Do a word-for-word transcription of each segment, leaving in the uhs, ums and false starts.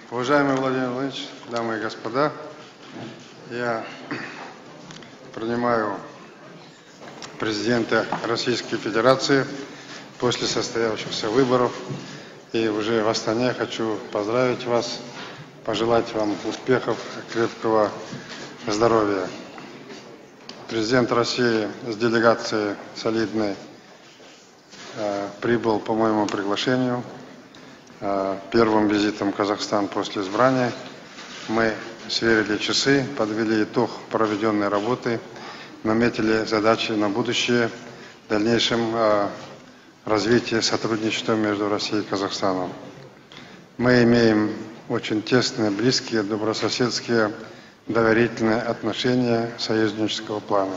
Уважаемый Владимир Владимирович, дамы и господа, я принимаю президента Российской Федерации после состоявшихся выборов. И уже в Астане хочу поздравить вас, пожелать вам успехов, крепкого здоровья. Президент России с делегацией солидной э, прибыл по моему приглашению. Э, первым визитом в Казахстан после избрания. Мы сверили часы, подвели итог проведенной работы, наметили задачи на будущее, в дальнейшем э, развитие сотрудничества между Россией и Казахстаном. Мы имеем очень тесные, близкие, добрососедские, доверительные отношения союзнического плана.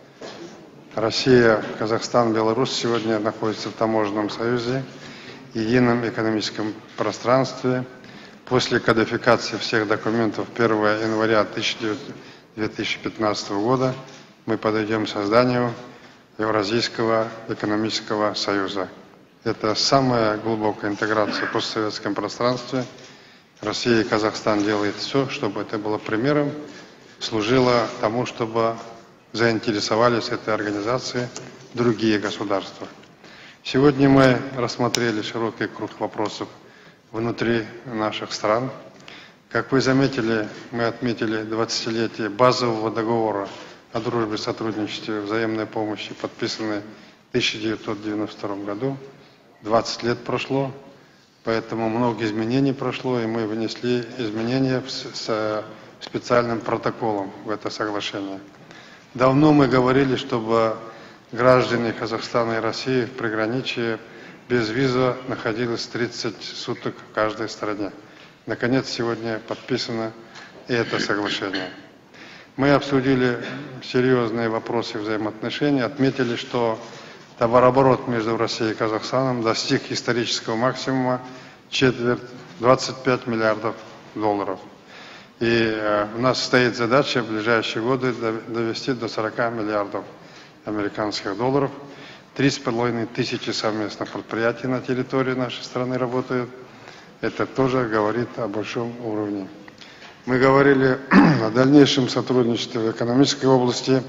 Россия, Казахстан, Беларусь сегодня находятся в таможенном союзе, едином экономическом пространстве. После кодификации всех документов первого января две тысячи пятнадцатого года мы подойдем к созданию Евразийского экономического союза. Это самая глубокая интеграция в постсоветском пространстве. Россия и Казахстан делают все, чтобы это было примером, служило тому, чтобы заинтересовались этой организацией другие государства. Сегодня мы рассмотрели широкий круг вопросов внутри наших стран. Как вы заметили, мы отметили двадцатилетие базового договора о дружбе и сотрудничестве, взаимной помощи, подписанной в тысяча девятьсот девяносто втором году. двадцать лет прошло. Поэтому много изменений прошло, и мы внесли изменения с специальным протоколом в это соглашение. Давно мы говорили, чтобы граждане Казахстана и России в приграничье без виза находились тридцать суток в каждой стране. Наконец, сегодня подписано и это соглашение. Мы обсудили серьезные вопросы взаимоотношений, отметили, что товарооборот между Россией и Казахстаном достиг исторического максимума четверть, двадцать пять миллиардов долларов. И э, у нас стоит задача в ближайшие годы довести до сорока миллиардов американских долларов. Три с половиной тысячи совместных предприятий на территории нашей страны работают. Это тоже говорит о большом уровне. Мы говорили о дальнейшем сотрудничестве в экономической области.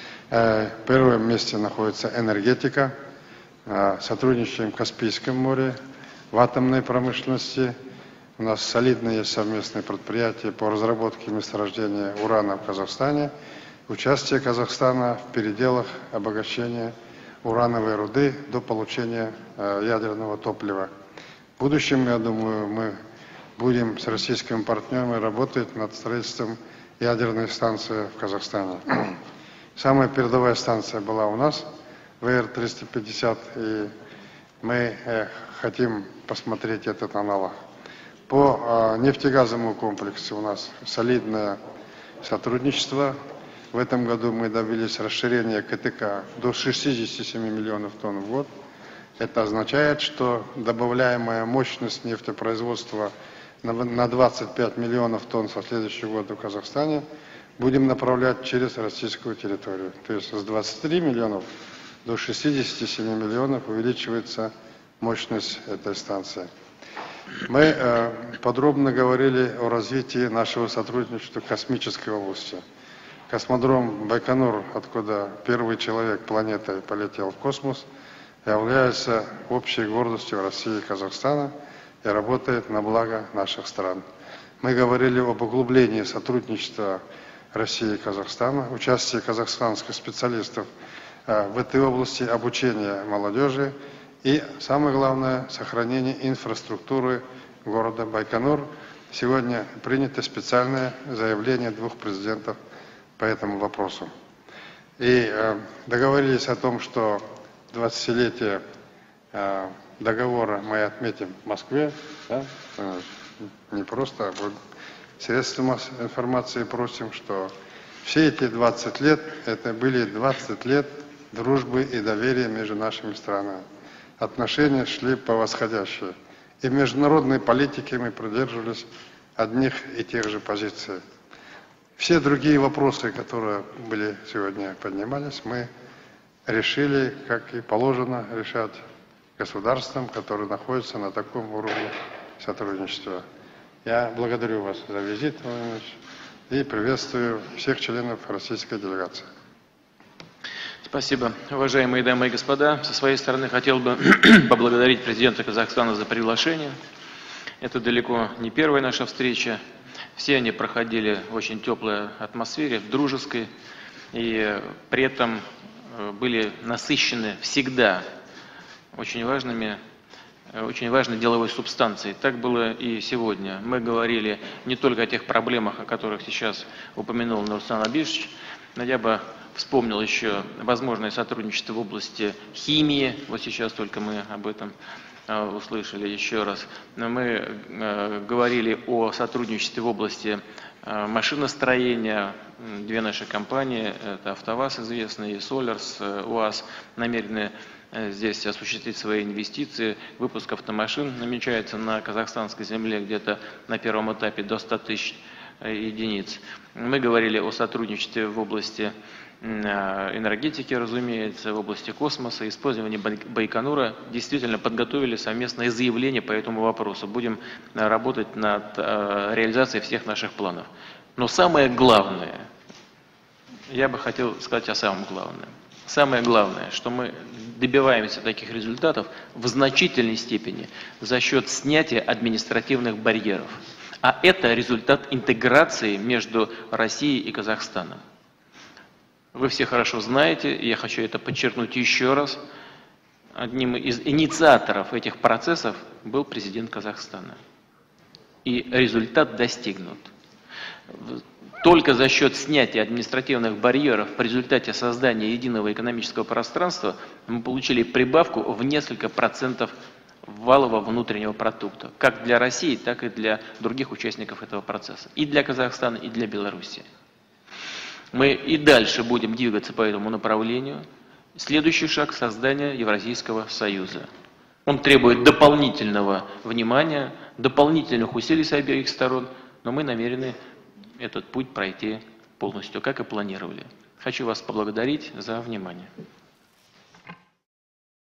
В первом месте находится энергетика, сотрудничаем в Каспийском море, в атомной промышленности. У нас солидные есть совместные предприятия по разработке месторождения урана в Казахстане, участие Казахстана в переделах обогащения урановой руды до получения ядерного топлива. В будущем, я думаю, мы будем с российскими партнерами работать над строительством ядерной станции в Казахстане. Самая передовая станция была у нас, вэ эр триста пятьдесят, и мы э, хотим посмотреть этот аналог. По э, нефтегазовому комплексу у нас солидное сотрудничество. В этом году мы добились расширения ка тэ ка до шестидесяти семи миллионов тонн в год. Это означает, что добавляемая мощность нефтепроизводства на двадцать пять миллионов тонн со следующего года в Казахстане будем направлять через российскую территорию. То есть с двадцати трёх миллионов до шестидесяти семи миллионов увеличивается мощность этой станции. Мы э, подробно говорили о развитии нашего сотрудничества в космической области. Космодром Байконур, откуда первый человек планеты полетел в космос, является общей гордостью России и Казахстана и работает на благо наших стран. Мы говорили об углублении сотрудничества России и Казахстана, участие казахстанских специалистов в этой области, обучения молодежи и, самое главное, сохранение инфраструктуры города Байконур. Сегодня принято специальное заявление двух президентов по этому вопросу. И э, договорились о том, что двадцатилетие э, договора мы отметим в Москве, да? Не просто, а средства массовой информации просим, что все эти двадцать лет, это были двадцать лет дружбы и доверия между нашими странами. Отношения шли по восходящей. И в международной политике мы придерживались одних и тех же позиций. Все другие вопросы, которые были сегодня поднимались, мы решили, как и положено решать государствам, которые находятся на таком уровне сотрудничества. Я благодарю вас за визит, Владимир Ильич, и приветствую всех членов российской делегации. Спасибо. Уважаемые дамы и господа, со своей стороны хотел бы поблагодарить президента Казахстана за приглашение. Это далеко не первая наша встреча. Все они проходили в очень теплой атмосфере, в дружеской, и при этом были насыщены всегда очень важными, очень важной деловой субстанцией. Так было и сегодня. Мы говорили не только о тех проблемах, о которых сейчас упомянул Нурсултан Абишевич, но я бы вспомнил еще возможное сотрудничество в области химии. Вот сейчас только мы об этом услышали еще раз. Мы говорили о сотрудничестве в области машиностроения. Две наши компании, это АвтоВАЗ известный и Солярс, УАЗ, намерены здесь осуществить свои инвестиции. Выпуск автомашин намечается на казахстанской земле где-то на первом этапе до ста тысяч единиц. Мы говорили о сотрудничестве в области энергетики, разумеется, в области космоса, использования Байконура. Действительно подготовили совместное заявление по этому вопросу. Будем работать над реализацией всех наших планов. Но самое главное, я бы хотел сказать о самом главном. Самое главное, что мы добиваемся таких результатов в значительной степени за счет снятия административных барьеров. А это результат интеграции между Россией и Казахстаном. Вы все хорошо знаете, и я хочу это подчеркнуть еще раз, одним из инициаторов этих процессов был президент Казахстана. И результат достигнут. Только за счет снятия административных барьеров в результате создания единого экономического пространства мы получили прибавку в несколько процентов валового внутреннего продукта, как для России, так и для других участников этого процесса, и для Казахстана, и для Белоруссии. Мы и дальше будем двигаться по этому направлению. Следующий шаг – создание Евразийского союза. Он требует дополнительного внимания, дополнительных усилий с обеих сторон, но мы намерены этот путь пройти полностью, как и планировали. Хочу вас поблагодарить за внимание.